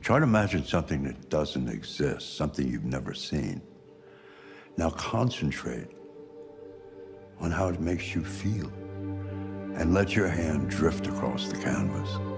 Try to imagine something that doesn't exist, something you've never seen. Now concentrate on how it makes you feel and let your hand drift across the canvas.